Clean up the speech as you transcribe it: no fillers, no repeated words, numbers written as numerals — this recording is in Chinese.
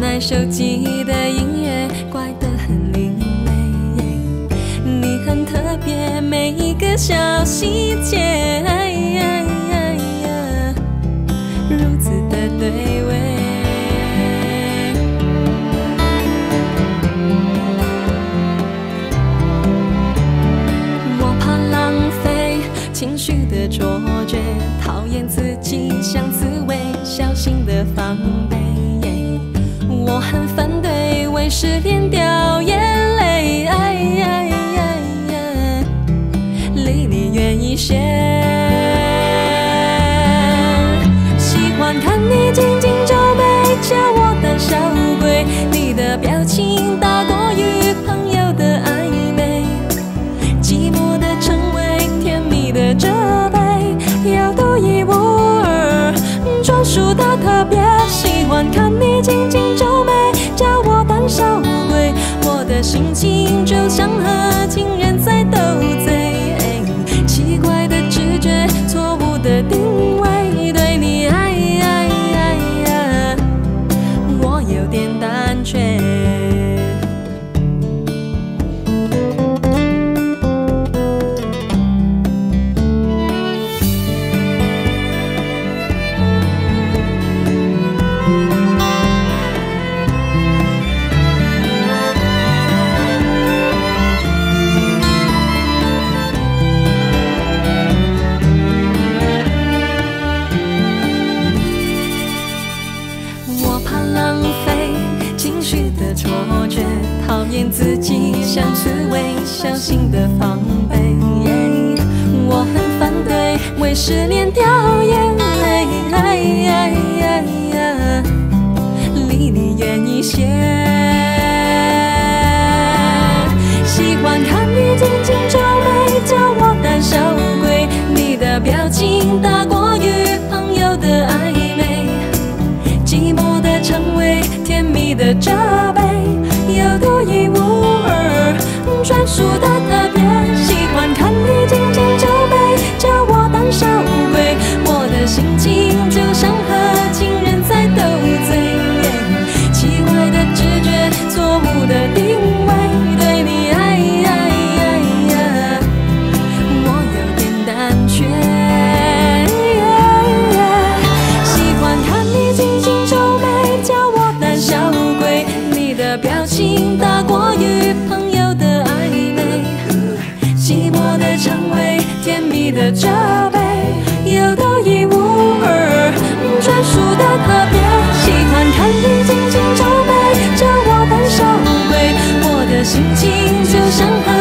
奈手机的音乐怪得很另类，你很特别，每一个小细节，如此的对味。我怕浪费情绪的卓绝，讨厌自己像刺猬，小心的防备。我很反对为失恋掉眼泪，离你远一些。喜欢看你紧紧皱眉，叫我胆小鬼。你的表情大过于朋友的暧昧，寂寞的称谓，甜蜜的责备，有独一无二，专属的特别。喜欢看你紧紧皱眉，叫我胆小鬼。我的心情就像和情人在斗嘴，奇怪的直觉，错误的定位，对你我有点胆怯。讨厌自己像刺猬，小心的防备。我很反对为失恋掉眼泪，离你远一些。喜欢看你紧紧皱眉，叫我胆小鬼。你的表情大过于朋友的暧昧，寂寞的称谓，甜蜜的责备，有独一无二，专属的特别。喜欢看你紧紧皱眉，叫我胆小鬼。我的心情就像和情人在斗嘴，奇怪的直觉，错误的定位，对你我有点胆怯。喜欢看你紧紧皱眉，叫我胆小鬼。你的表情大过于朋友的暧昧，寂寞的称谓，甜蜜的责备，有独一无二，专属的特别。喜欢看你紧紧皱眉，叫我胆小鬼。我的心情就像